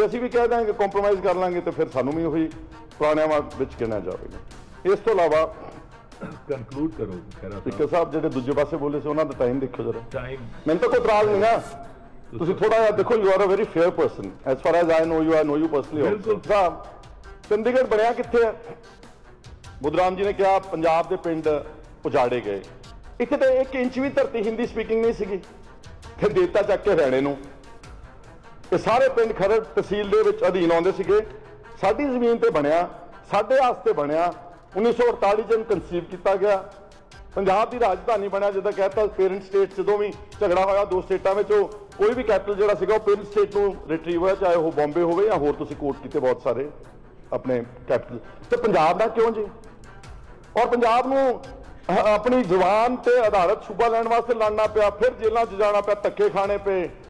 तो असीं भी कह देंगे कॉम्प्रोमाइज़ कर लांगे तो फिर सानू भी वही पुराणिਆਂ ਵਿੱਚ गिणिया जाएगा। इस तो इलावा कंक्लूड करो खैरा स्पीकर साहब ਜਿਹੜੇ ਦੂਜੇ ਪਾਸੇ ਬੋਲੇ ਸੀ ਉਹਨਾਂ ਦਾ ਟਾਈਮ ਦੇਖੋ ਜਰਾ। टाइम ਮੈਨੂੰ ਤਾਂ ਕੋਈ ਇਤਰਾਜ਼ ਨਹੀਂ ਨਾ, ਤੁਸੀਂ ਥੋੜਾ ਜਿਹਾ ਦੇਖੋ। You are a very fair person as far as I know you, I know you personally also. ਸਾਹਿਬ ਚੰਡੀਗੜ੍ਹ ਬਣਿਆ ਕਿੱਥੇ ਹੈ? ਬੁੱਧਰਾਮ ਜੀ ਨੇ ਕਿਹਾ ਪੰਜਾਬ ਦੇ ਪਿੰਡ ਉਜਾੜੇ ਗਏ। ਇੱਥੇ ਤਾਂ 1 ਇੰਚ ਵੀ ਧਰਤੀ ਹਿੰਦੀ ਸਪੀਕਿੰਗ ਨਹੀਂ ਸੀਗੀ। ਫਿਰ ਦੇਤਾ ਚੱਕ ਕੇ ਹਰਿਆਣੇ ਨੂੰ। ਇਹ ਸਾਰੇ ਪਿੰਡ ਖਰੜ ਤਹਿਸੀਲ ਦੇ ਵਿੱਚ ਅਧੀਨ ਆਉਂਦੇ ਸੀਗੇ। ਸਾਡੀ ਜ਼ਮੀਨ ਤੇ ਬਣਿਆ, ਸਾਡੇ ਵਾਸਤੇ ਬਣਿਆ। 1948 ਚ ਕਨਸੀਵ ਕੀਤਾ ਗਿਆ। ਪੰਜਾਬ ਦੀ ਰਾਜਧਾਨੀ ਬਣਿਆ। ਜਿੱਦਾਂ ਕਹਿਤਾ ਪੇਰੈਂਟ ਸਟੇਟ ਜਦੋਂ ਵੀ ਝਗੜਾ ਹੋਇਆ ਦੋ ਸਟੇਟਾਂ ਵਿੱਚ, ਉਹ ਕੋਈ ਵੀ ਕੈਪੀਟਲ ਜਿਹੜਾ ਸੀਗਾ ਉਹ ਪੇਰੈਂਟ ਸਟੇਟ ਨੂੰ ਰਿਟਰੀਵ ਹੋਇਆ, ਚਾਹੇ ਉਹ ਬੰਬੇ ਹੋਵੇ ਜਾਂ ਹੋਰ ਤੁਸੀਂ ਕੋਟ ਕੀਤੇ ਬਹੁਤ ਸਾਰੇ ਆਪਣੇ ਕੈਪੀਟਲ। ਤੇ ਪੰਜਾਬ ਦਾ ਕਿਉਂ ਜੀ? ਔਰ ਪੰਜਾਬ ਨੂੰ ਆਪਣੀ ਜ਼ੁਬਾਨ ਤੇ ਆਧਾਰਿਤ ਸੂਬਾ ਲੈਣ ਵਾਸਤੇ ਲੜਨਾ ਪਿਆ, ਫਿਰ ਜੇਲ੍ਹਾਂ 'ਚ ਜਾਣਾ ਪਿਆ, ਧੱਕੇ ਖਾਣੇ ਪਏ।